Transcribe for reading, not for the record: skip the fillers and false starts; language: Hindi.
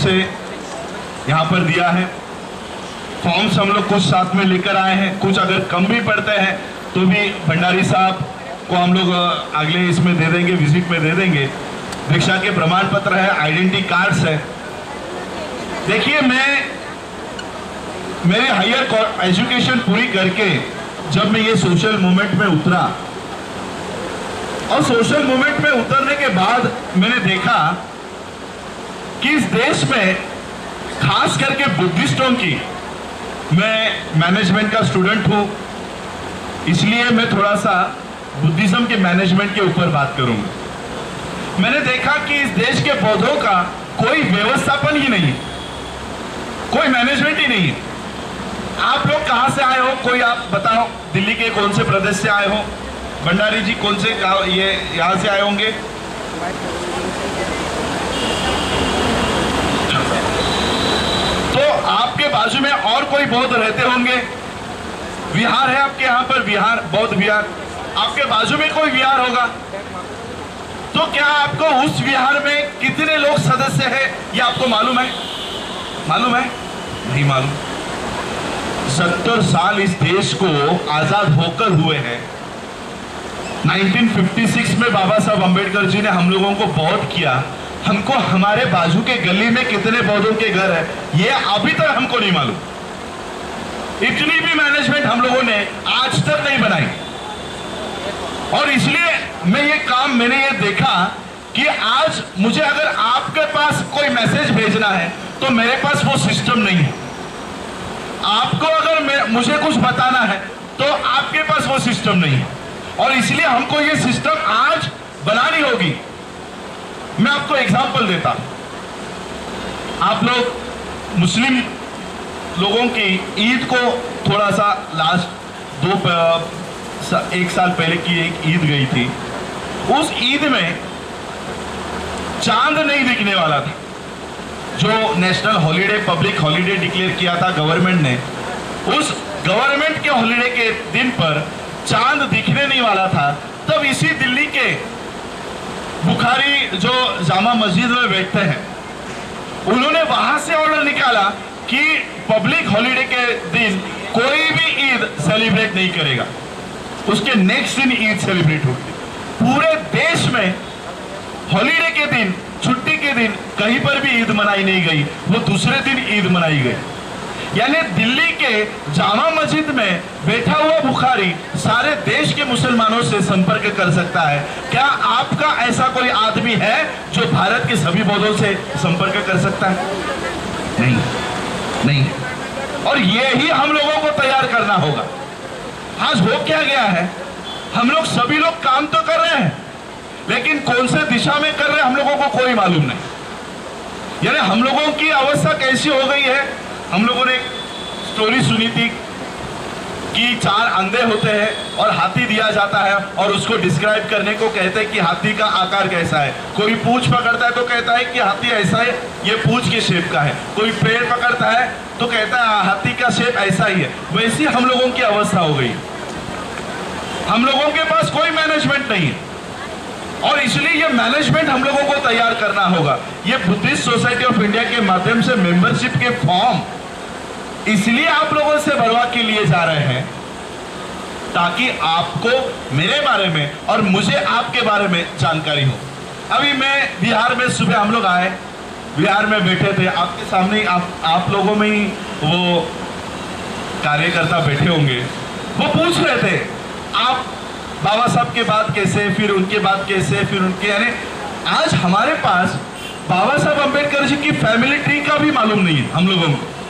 से यहाँ पर दिया है। फॉर्म्स हम लोग कुछ साथ में लेकर आए हैं, कुछ अगर कम भी पड़ते हैं तो भी भंडारी साहब को हम लोग अगले इसमें दे देंगे, विजिट में दे देंगे। दीक्षा के प्रमाण पत्र है, आइडेंटिटी कार्ड्स है। देखिए, मैं मेरी हायर एजुकेशन पूरी करके जब मैं ये सोशल मूवमेंट में उतरा, और सोशल मूवमेंट में उतरने के बाद मैंने देखा कि इस देश में खास करके बुद्धिस्टों की, मैं मैनेजमेंट का स्टूडेंट हूं, इसलिए मैं थोड़ा सा बुद्धिज्म के मैनेजमेंट के ऊपर बात करूंगा। मैंने देखा कि इस देश के बौद्धों का कोई व्यवस्थापन ही नहीं, कोई मैनेजमेंट ही नहीं है। आप लोग कहां से आए हो, कोई आप बताओ, दिल्ली के कौन से प्रदेश से आए हो? भंडारी जी कौन से ये यहां से आए होंगे? तो आपके बाजू में और कोई बौद्ध रहते होंगे। विहार है आपके यहाँ पर, विहार, बौद्ध विहार, आपके बाजू में कोई विहार होगा। तो क्या आपको उस विहार में कितने लोग सदस्य हैं ये आपको मालूम है? मालूम है? नहीं मालूम। 70 साल इस देश को आजाद होकर हुए हैं। 1956 में बाबा साहब अंबेडकर जी ने हम लोगों को बहुत किया। हमको हमारे बाजू के गली में कितने बौद्धों के घर है ये अभी तक हमको नहीं मालूम। इतनी भी मैनेजमेंट हम लोगों ने आज तक नहीं बनाई। और इसलिए मैंने ये देखा कि आज मुझे अगर आपके पास कोई मैसेज भेजना है तो मेरे पास वो सिस्टम नहीं है। आपको अगर मुझे कुछ बताना है तो आपके पास वो सिस्टम नहीं है। और इसलिए हमको ये सिस्टम आज बनानी होगी। मैं आपको एग्जांपल देता हूं। आप लोग मुस्लिम लोगों की ईद को थोड़ा सा लास्ट एक साल पहले की एक ईद गई थी। उस ईद में चांद नहीं दिखने वाला था। जो national holiday, public holiday declare किया था गवर्नमेंट ने, उस गवर्नमेंट के हॉलिडे के दिन पर चांद दिखने नहीं वाला था। तब इसी दिल्ली के बुखारी जो जामा मस्जिद में बैठते हैं, उन्होंने वहां से ऑर्डर निकाला कि पब्लिक हॉलिडे के दिन कोई भी ईद सेलिब्रेट नहीं करेगा। उसके नेक्स्ट दिन ईद सेलिब्रेट होगी। पूरे देश में हॉलिडे के दिन, छुट्टी के दिन कहीं पर भी ईद मनाई नहीं गई, वो दूसरे दिन ईद मनाई गई। यानी दिल्ली के जामा मस्जिद में बैठा हुआ बुखारी सारे देश के मुसलमानों से संपर्क कर सकता है। क्या आपका ऐसा कोई आदमी है जो भारत के सभी बौद्धों से संपर्क कर सकता है? नहीं, नहीं। और ये ही हम लोगों को तैयार करना होगा। आज हो क्या गया है, हम लोग सभी लोग काम तो कर रहे हैं, लेकिन कौन से दिशा में कर रहे हैं हम लोगों को कोई मालूम नहीं। यानी हम लोगों की अवस्था कैसी हो गई है। हम लोगों ने एक स्टोरी सुनी थी कि 4 अंधे होते हैं और हाथी दिया जाता है और उसको डिस्क्राइब करने को कहते हैं कि हाथी का आकार कैसा है। कोई पूंछ पकड़ता है तो कहता है कि हाथी ऐसा है, ये पूंछ के शेप का है। कोई पेड़ पकड़ता है तो कहता है हाथी का शेप ऐसा ही है। वैसी हम लोगों की अवस्था हो गई। हम लोगों के पास कोई मैनेजमेंट नहीं है और इसलिए ये मैनेजमेंट हम लोगों को तैयार करना होगा। ये बुद्धिस्ट सोसाइटी ऑफ इंडिया के माध्यम से मेंबरशिप के फॉर्म इसलिए आप लोगों से भरवा के लिए जा रहे हैं ताकि आपको मेरे बारे में और मुझे आपके बारे में जानकारी हो। अभी मैं बिहार में, सुबह हम लोग आए, बिहार में बैठे थे, आपके सामने आप लोगों में ही वो कार्यकर्ता बैठे होंगे। वो पूछ रहे थे आप बाबा साहब के बाद कैसे, फिर उनके बाद कैसे, फिर उनके, यानी आज हमारे पास बाबा साहब अंबेडकर जी की फैमिली ट्री का भी मालूम नहीं है हम लोगों को।